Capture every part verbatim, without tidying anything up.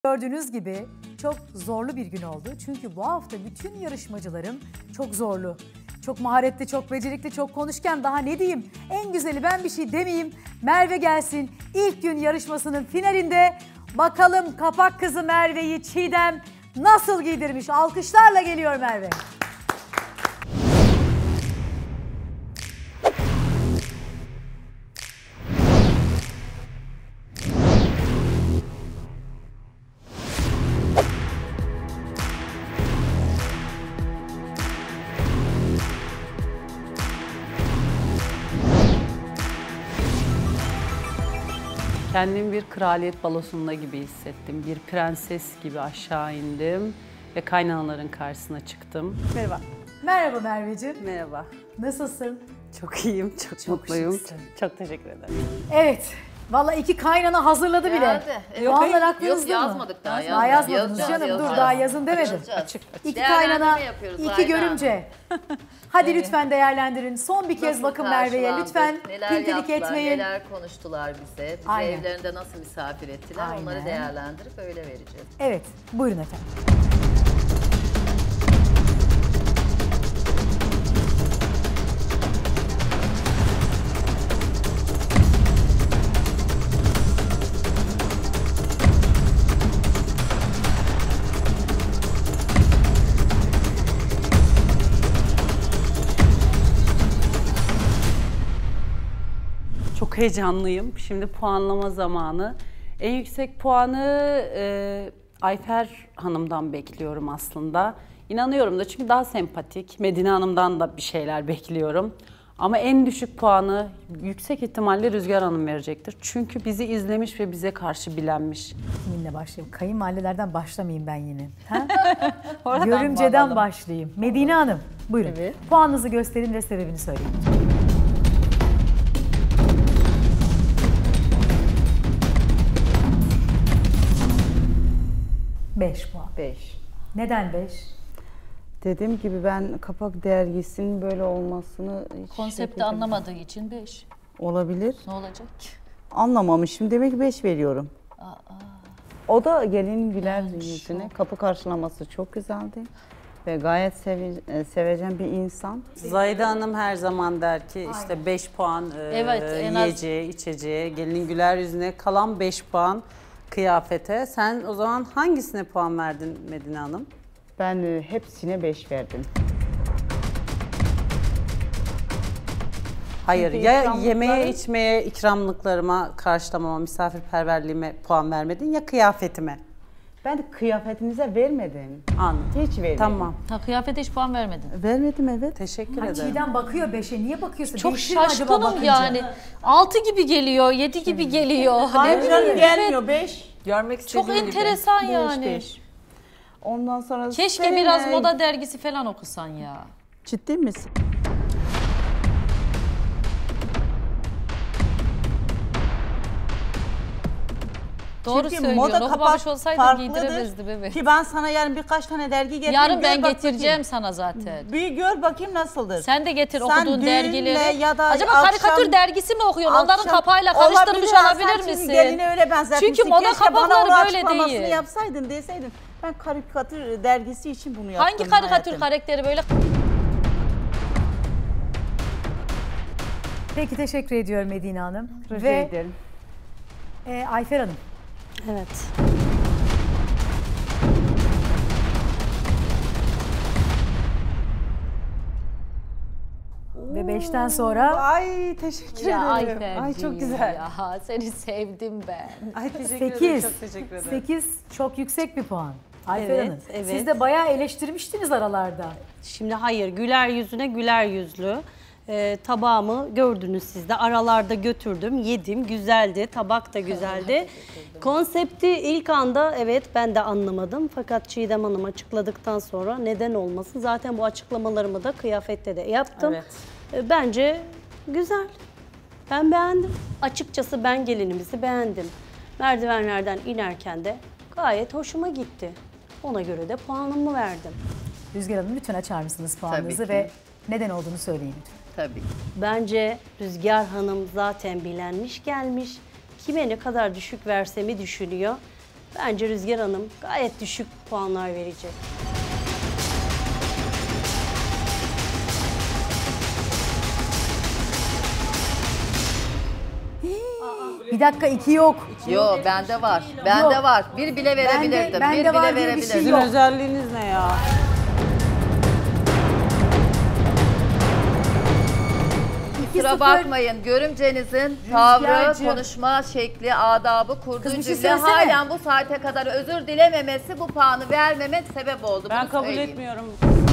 Gördüğünüz gibi çok zorlu bir gün oldu. Çünkü bu hafta bütün yarışmacılarım çok zorlu. Çok maharetli, çok becerikli, çok konuşken, daha ne diyeyim? En güzeli, ben bir şey demeyeyim. Merve gelsin. İlk gün yarışmasının finalinde bakalım kapak kızı Merve'yi Çiğdem nasıl giydirmiş? Alkışlarla geliyor Merve. Kendimi bir kraliyet balosunda gibi hissettim. Bir prenses gibi aşağı indim ve kaynanaların karşısına çıktım. Merhaba. Merhaba Merveciğim. Merhaba. Nasılsın? Çok iyiyim, çok, Çok mutluyum. şıksın. Çok teşekkür ederim. Evet. Vallahi iki kaynana hazırladı bile. Geldi. Puanlar Yok, aklınızda yok, mı? yazmadık daha. Daha yazmadınız Yazacağız, canım. yazacağız. Dur daha yazın demedim. Açacağız. Açık, açık. İki Değerlendirme kaynana, yapıyoruz iki Zahide görümce. Hadi Evet. lütfen değerlendirin. Son bir kez Nasıl bakın Merve'ye. karşılandık, Lütfen neler pintilik yaptılar, etmeyin. neler konuştular bize, bizi Aynen. evlerinde nasıl misafir ettiler, Aynen. onları değerlendirip öyle vereceğiz. Evet, buyurun efendim. Çok heyecanlıyım. Şimdi puanlama zamanı. En yüksek puanı e, Ayfer Hanım'dan bekliyorum aslında. İnanıyorum da, çünkü daha sempatik. Medine Hanım'dan da bir şeyler bekliyorum. Ama en düşük puanı yüksek ihtimalle Rüzgar Hanım verecektir. Çünkü bizi izlemiş ve bize karşı bilenmiş. Kiminle başlayayım? Kayınvalidelerden başlamayayım ben yine. Ha? Oradan Görümceden bağlayalım. başlayayım. Medine Hanım, buyurun. Evet. Puanınızı gösterin ve sebebini söyleyin. Beş puan. beş. Neden beş? Dediğim gibi ben kapak dergisinin böyle olmasını hiç Konsepti şey anlamadığı için beş. olabilir. Ne olacak ki? Anlamamışım. Demek ki beş veriyorum. O da gelinin güler yüzüne. Kapı karşılaması çok güzeldi. Ve gayet sevi- e, sevecen bir insan. Zahide Hanım her zaman der ki işte beş puan e, Evet, en az- yiyeceğe, içeceğe, gelinin güler yüzüne, kalan beş puan kıyafete. Sen o zaman hangisine puan verdin Medine Hanım? Ben e, hepsine beş verdim. Hayır, Çünkü ya ikramlıkları- yemeğe, içmeye, ikramlıklarıma, karşılamama, misafirperverliğime puan vermedin, ya kıyafetime. Ben de kıyafetinize vermedim. Anladım. Hiç vermedim. Tamam, Ha, kıyafete hiç puan vermedin. Vermedim, evet. teşekkür Ha, ederim. Çiğdem bakıyor beşe. Niye bakıyorsun? Çok Değiştir mi acaba şaşkınım bakınca? yani. altı gibi geliyor, yedi gibi geliyor. Hayır Ne canım, bileyim, gelmiyor beş. Görmek Çok enteresan yani. beş. Ondan sonra... Keşke senin, biraz e, moda dergisi falan okusan ya. Ciddi misin? Doğru Çünkü söylüyorsun. moda Okumamış kapak olsaydın farklıdır. giydiremezdi bebeğim. Ki ben sana yarın birkaç tane dergi getireyim. Yarın ben gör bak getireceğim bakayım. sana zaten. Bir gör bakayım nasıldır. Sen de getir Sen okuduğun düğünle dergileri. ya da Acaba akşam- karikatür dergisi mi okuyorsun? Onların Akşam- kapağıyla karıştırmış Olabilir, olabilir sen çünkü misin? Gelini öyle benzetmişsin. Çünkü moda Keşke bana kapakları onun böyle açıklamasını değil. yapsaydın, deseydin. Ben karikatür dergisi için bunu yaptım. Hangi karikatür hayatım. karakteri böyle? Peki, teşekkür ediyorum Medine Hanım. Rica Ve ederim. e, Ayfer Hanım. Evet. Ve beşten sonra Ay teşekkür Ya ederim. Ayfer'ciğim Ay çok güzel. Ya seni sevdim ben. Ay teşekkür ederim. sekiz. Çok teşekkür ederim. sekiz çok yüksek bir puan. Ayfer Evet, Hanım. evet. Siz de bayağı eleştirmiştiniz aralarda. Şimdi hayır, güler yüzüne güler yüzlü. Ee, tabağımı gördünüz siz de. Aralarda götürdüm, yedim. Güzeldi, tabak da güzeldi. Konsepti ilk anda evet ben de anlamadım. Fakat Çiğdem Hanım açıkladıktan sonra neden olmasın? Zaten bu açıklamalarımı da kıyafette de yaptım. Evet. Ee, bence güzel. Ben beğendim. Açıkçası ben gelinimizi beğendim. Merdivenlerden inerken de gayet hoşuma gitti. Ona göre de puanımı verdim. Rüzgar Hanım, lütfen açar mısınız puanınızı Tabii ki. ve neden olduğunu söyleyin lütfen. Tabii. Bence Rüzgar Hanım zaten bilenmiş gelmiş. Kime ne kadar düşük versemi düşünüyor. Bence Rüzgar Hanım gayet düşük puanlar verecek. Bir dakika iki yok. Yo bende var. Bende Yok. var. Bir bile verebilirdim. bende bir var bile diye bir verebilirdim. şey Sizin yok. özelliğiniz ne ya? Kusura sıfır. bakmayın. Görümcenizin tavrı, Rüzgarcığım. konuşma şekli, adabı, kurduğu Kız bir şey cümle söylesene. halen bu saate kadar özür dilememesi bu puanı vermeme sebep oldu. Ben Bunu kabul söyleyeyim. etmiyorum.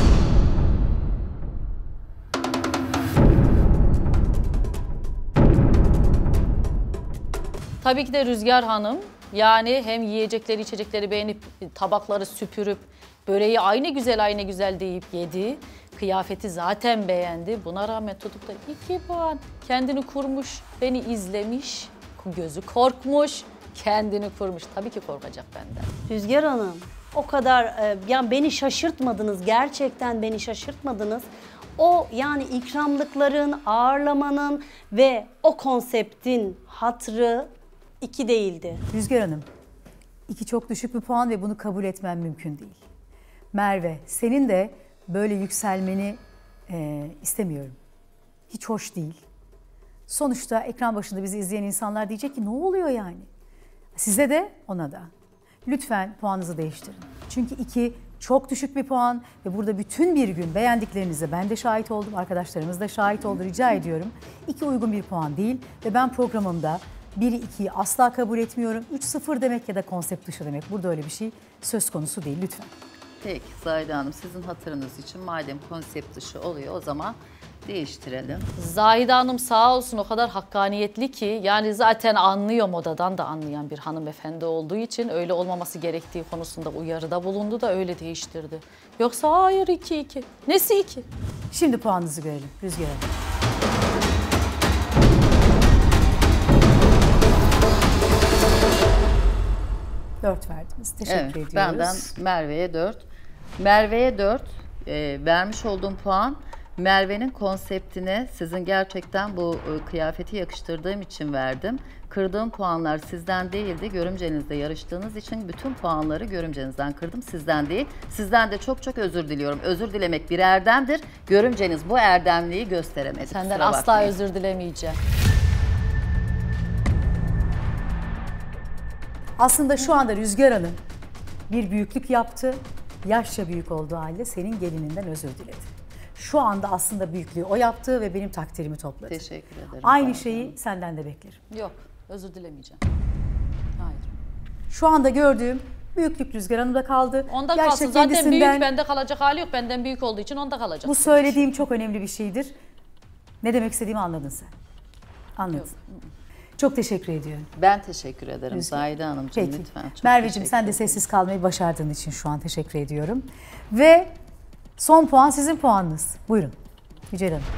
Tabii ki de Rüzgar Hanım yani hem yiyecekleri içecekleri beğenip tabakları süpürüp böreği aynı güzel aynı güzel deyip yedi. Kıyafeti zaten beğendi. Buna rağmen tutup da iki puan kendini kurmuş, beni izlemiş, gözü korkmuş, kendini kurmuş. Tabii ki korkacak benden. Rüzgar Hanım o kadar e, yani beni şaşırtmadınız. Gerçekten beni şaşırtmadınız. O yani ikramlıkların, ağırlamanın ve o konseptin hatırı iki değildi. Rüzgar Hanım, iki çok düşük bir puan ve bunu kabul etmem mümkün değil. Merve, senin de böyle yükselmeni e, istemiyorum. Hiç hoş değil. Sonuçta ekran başında bizi izleyen insanlar diyecek ki ne oluyor yani? Size de ona da. Lütfen puanınızı değiştirin. Çünkü iki çok düşük bir puan ve burada bütün bir gün beğendiklerinize ben de şahit oldum, arkadaşlarımız da şahit oldu, rica ediyorum. İki uygun bir puan değil ve ben programımda biri ikiyi asla kabul etmiyorum. üç sıfır demek ya da konsept dışı demek. Burada öyle bir şey söz konusu değil lütfen. Peki Zahide Hanım sizin hatırınız için madem konsept dışı oluyor o zaman değiştirelim. Zahide Hanım sağ olsun o kadar hakkaniyetli ki yani zaten anlıyor, modadan da anlayan bir hanımefendi olduğu için öyle olmaması gerektiği konusunda uyarıda bulundu da öyle değiştirdi. Yoksa hayır iki iki. Nesi iki? Şimdi puanınızı görelim Rüzgar Hanım. Dört verdiniz. Teşekkür Evet, ediyoruz. benden Merve'ye dört. Merve'ye dört e, vermiş olduğum puan Merve'nin konseptine sizin gerçekten bu e, kıyafeti yakıştırdığım için verdim. Kırdığım puanlar sizden değildi. Görümcenizle yarıştığınız için bütün puanları görümcenizden kırdım. Sizden değil. Sizden de çok çok özür diliyorum. Özür dilemek bir erdemdir. Görümceniz bu erdemliği gösteremedi. Senden Kusura asla bakmayın. özür dilemeyeceğim. Aslında şu anda Rüzgar Hanım bir büyüklük yaptı. Yaşça büyük olduğu halde senin gelininden özür diledi. Şu anda aslında büyüklüğü o yaptı ve benim takdirimi topladı. Teşekkür ederim. Aynı şeyi senden de beklerim. Yok, özür dilemeyeceğim. Hayır. Şu anda gördüğüm büyüklük Rüzgar Hanım'da kaldı. Onda Yaşça kalsın. Zaten kendisinden- büyük, bende kalacak hali yok. Benden büyük olduğu için onda kalacak. Bu söylediğim çok önemli bir şeydir. Ne demek istediğimi anladın sen. Anladın. Çok teşekkür ediyorum. Ben teşekkür ederim Rüzgar. Zahide Hanımcığım Peki. lütfen. Çok Merveciğim teşekkür sen de ederim. sessiz kalmayı başardığın için şu an teşekkür ediyorum. Ve son puan sizin puanınız. Buyurun. Yücel Hanım.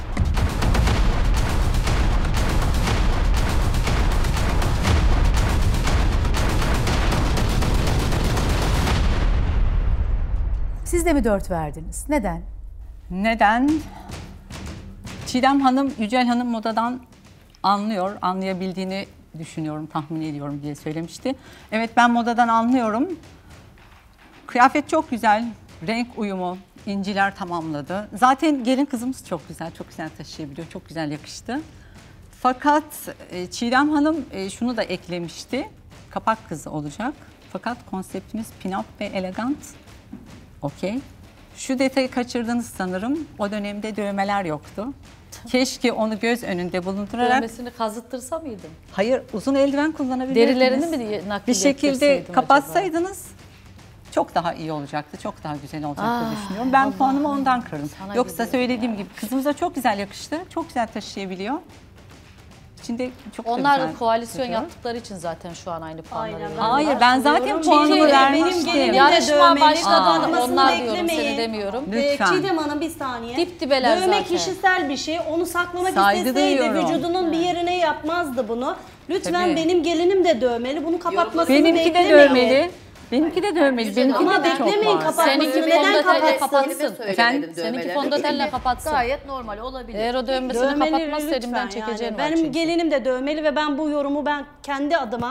Siz de mi dört verdiniz? Neden? Neden? Çiğdem Hanım, Yücel Hanım modadan anlıyor, anlayabildiğini düşünüyorum, tahmin ediyorum diye söylemişti. Evet ben modadan anlıyorum. Kıyafet çok güzel, renk uyumu, inciler tamamladı. Zaten gelin kızımız çok güzel, çok güzel taşıyabiliyor, çok güzel yakıştı. Fakat e, Çiğdem Hanım e, şunu da eklemişti, kapak kızı olacak. Fakat konseptimiz pin-up ve elegant. Okey. Şu detayı kaçırdınız sanırım. O dönemde dövmeler yoktu. Keşke onu göz önünde bulundurarak... Dövmesini kazıttırsa mıydım? Hayır, uzun eldiven kullanabilirdiniz. Derilerini mi nakil Bir şekilde ettirseydim kapatsaydınız çok daha iyi olacaktı. Çok daha güzel olacaktı düşünüyorum. Ben puanımı ondan kırdım. Sana Yoksa gidiyorum söylediğim gibi kızımıza çok güzel yakıştı. Çok güzel taşıyabiliyor. İçinde çok da Onlar güzel koalisyon duruyor. yaptıkları için zaten şu an aynı puanları Aynen. veriyorlar. Hayır, ben zaten Çünkü puanımı benim vermiştim. gelinim de Yarışma dövmeli, başladan takmasını onlar diyorum, beklemeyin. seni demiyorum. Ee, Lütfen. Çiğdem Hanım bir saniye. Dip dibeler Dövme zaten. kişisel bir şey. Onu saklamak Saygı isteseydi duyuyorum. vücudunun bir yerine yapmazdı bunu. Lütfen Tabii. benim gelinim de dövmeli. Bunu kapatmasını Benimki de beklemeyin. dövmeli. Benimki de dövmeli. Benimki Ama de çok beklemeyin var. kapatmasını. Seninki Neden fondötenle kapatsın? kapatsın. Efendim? Seninki fondötenle kapatsın. Gayet normal olabilir. Eğer o dövmesini Dövmeli kapatmazsa lütfen elimden yani. çekeceğin var Benim çünkü. gelinim de dövmeli ve ben bu yorumu ben kendi adıma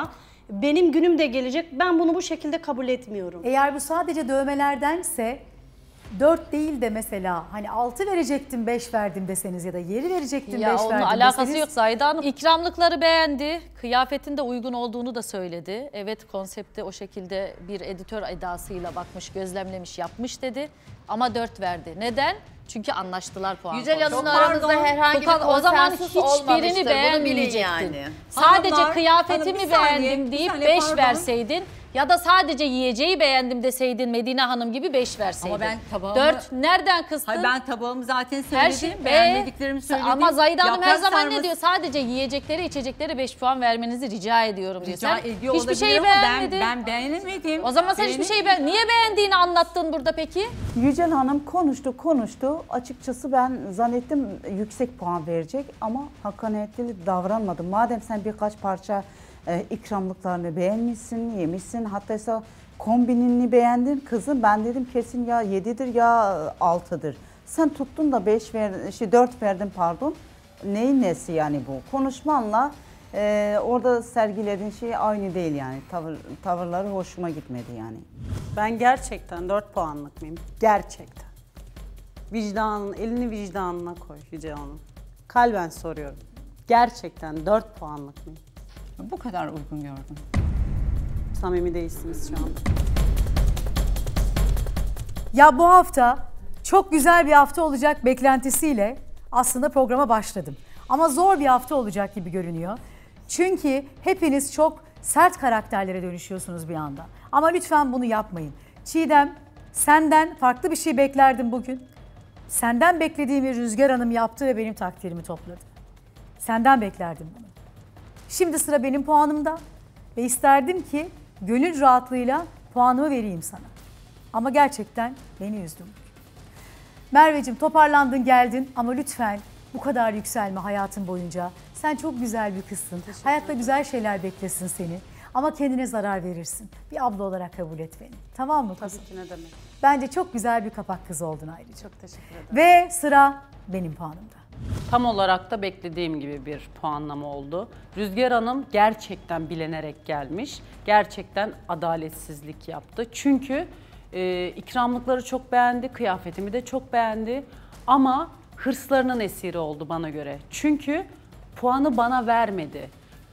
Benim günüm de gelecek. Ben bunu bu şekilde kabul etmiyorum. Eğer bu sadece dövmelerdense dört değil de mesela hani altı verecektim beş verdim deseniz ya da yedi verecektim Ya beş onun verdim alakası deseniz. yok Zahide Hanım. İkramlıkları beğendi. Kıyafetin de uygun olduğunu da söyledi. Evet, konsepte o şekilde bir editör edasıyla bakmış, gözlemlemiş, yapmış dedi. Ama dört verdi. Neden? Çünkü anlaştılar puan Yücel konusunda. Hanım'ın aranızda herhangi bir Bu kadar- o zaman konsensus hiçbirini olmamıştır. Bunu bilin beğenmeyecektin. yani. Sadece Hanımlar, kıyafetimi hanım, bir saniye, beğendim bir deyip saniye, beş pardon. verseydin ya da sadece yiyeceği beğendim deseydin Medine Hanım gibi beş verseydin. Ama ben tabağımı- dört nereden kıstın? Hayır, ben tabağımı zaten Her söyledim. şey Beğenmediklerimi söyledim. Ama Zahide Hanım her Yaprak zaman ne sarması- diyor? Sadece yiyecekleri, içecekleri beş puan vermenizi rica ediyorum diyor. Rica Sen ediyor hiçbir olabilir şeyi ama ben, beğenmedin. ben beğenemedim. O zaman sen hiçbir şeyi beğen... Niye beğendiğini anlattın burada peki? Yücel Hanım konuştu konuştu. Açıkçası ben zannettim yüksek puan verecek ama hakkaniyetli davranmadı. Madem sen birkaç parça e, ikramlıklarını beğenmişsin, yemişsin, hatta ise kombinini beğendin kızım. Ben dedim kesin ya yedidir ya altıdır. Sen tuttun da beş ver, şey dört verdin pardon. Neyin nesi yani bu? Konuşmanla e, orada sergilediğin şey aynı değil yani. Tavır, tavırları hoşuma gitmedi yani. Ben gerçekten dört puanlık mıyım? Gerçekten. Vicdanın, elini vicdanına koy Yüce Hanım. Kalben soruyorum. Gerçekten dört puanlık mıyım? Bu kadar uygun gördüm. Samimi değilsiniz şu an. Ya bu hafta çok güzel bir hafta olacak beklentisiyle aslında programa başladım. Ama zor bir hafta olacak gibi görünüyor. Çünkü hepiniz çok sert karakterlere dönüşüyorsunuz bir anda. Ama lütfen bunu yapmayın. Çiğdem, senden farklı bir şey beklerdim bugün. Senden beklediğimi Rüzgar Hanım yaptı ve benim takdirimi topladı. Senden beklerdim bunu. Şimdi sıra benim puanımda ve isterdim ki gönül rahatlığıyla puanımı vereyim sana. Ama gerçekten beni üzdün. Merveciğim toparlandın geldin ama lütfen bu kadar yükselme hayatın boyunca. Sen çok güzel bir kızsın. Hayatta güzel şeyler beklesin seni. Ama kendine zarar verirsin. Bir abla olarak kabul et beni. Tamam mı kızım? Tabii ki ne demek. Bence çok güzel bir kapak kızı oldun ayrıca. Çok teşekkür ederim. Ve sıra benim puanımda. Tam olarak da beklediğim gibi bir puanlama oldu. Rüzgar Hanım gerçekten bilenerek gelmiş. Gerçekten adaletsizlik yaptı. Çünkü e, ikramlıkları çok beğendi, kıyafetimi de çok beğendi. Ama hırslarının esiri oldu bana göre. Çünkü puanı bana vermedi.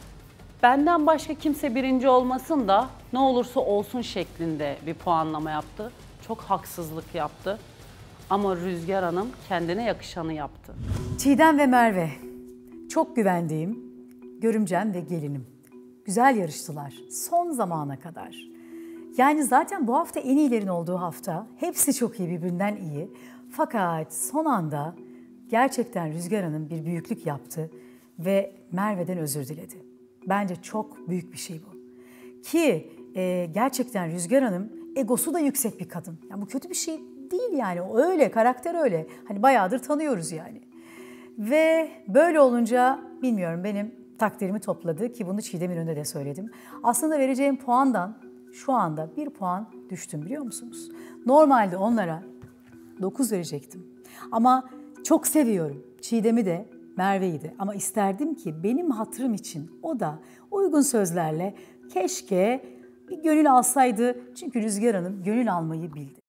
Benden başka kimse birinci olmasın da ne olursa olsun şeklinde bir puanlama yaptı. Çok haksızlık yaptı. Ama Rüzgar Hanım kendine yakışanı yaptı. Çiğdem ve Merve, çok güvendiğim görümcem ve gelinim. Güzel yarıştılar son zamana kadar. Yani zaten bu hafta en iyilerin olduğu hafta. Hepsi çok iyi, birbirinden iyi. Fakat son anda gerçekten Rüzgar Hanım bir büyüklük yaptı ve Merve'den özür diledi. Bence çok büyük bir şey bu. Ki e, gerçekten Rüzgar Hanım egosu da yüksek bir kadın. Yani bu kötü bir şey değil yani. O öyle, karakter öyle. Hani bayağıdır tanıyoruz yani. Ve böyle olunca bilmiyorum benim takdirimi topladı ki bunu Çiğdem'in önünde de söyledim. Aslında vereceğim puandan şu anda bir puan düştüm biliyor musunuz? Normalde onlara dokuz verecektim. Ama çok seviyorum Çiğdem'i de Merve'yi de. Ama isterdim ki benim hatırım için o da uygun sözlerle keşke bir gönül alsaydı. Çünkü Rüzgar Hanım gönül almayı bildi.